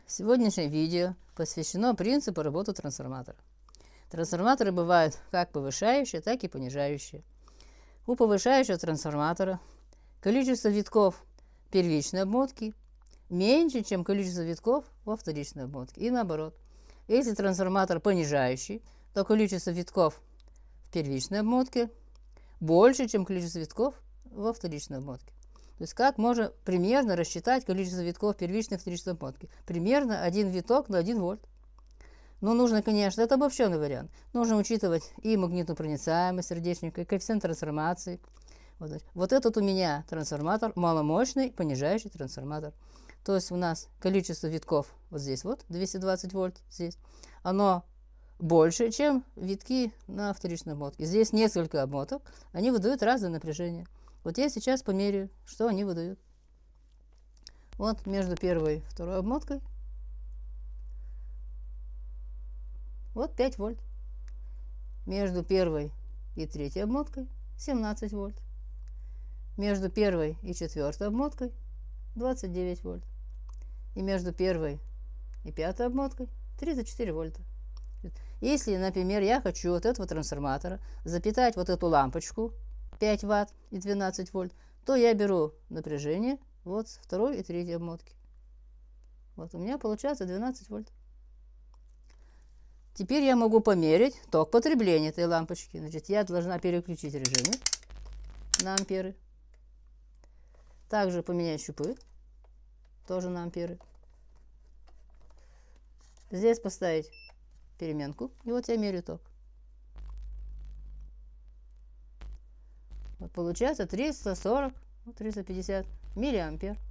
Сегодняшнее видео посвящено принципу работы трансформатора. Трансформаторы бывают как повышающие, так и понижающие. У повышающего трансформатора количество витков первичной обмотки меньше, чем количество витков во вторичной обмотке. И наоборот. Если трансформатор понижающий, то количество витков в первичной обмотке больше, чем количество витков во вторичной обмотке. То есть как можно примерно рассчитать количество витков первичной и вторичной обмотки? Примерно 1 виток на 1 вольт. Но нужно, конечно, это обобщенный вариант. Нужно учитывать и магнитную проницаемость сердечника, и коэффициент трансформации. Вот этот у меня трансформатор маломощный, понижающий трансформатор. То есть у нас количество витков вот здесь вот, 220 вольт здесь, оно больше, чем витки на вторичной обмотке. Здесь несколько обмоток, они выдают разное напряжение. Вот я сейчас померяю, что они выдают. Вот между первой и второй обмоткой. Вот 5 вольт. Между первой и третьей обмоткой 17 вольт. Между первой и четвертой обмоткой 29 вольт. И между первой и пятой обмоткой 34 вольта. Если, например, я хочу от этого трансформатора запитать вот эту лампочку 5 ватт и 12 вольт, то я беру напряжение вот с второй и третьей обмотки. Вот у меня получается 12 вольт. Теперь я могу померить ток потребления этой лампочки. Значит, я должна переключить режимы на амперы. Также поменять щупы, тоже на амперы. Здесь поставить переменку, и вот я меряю ток. Вот получается 340, 350 миллиампер.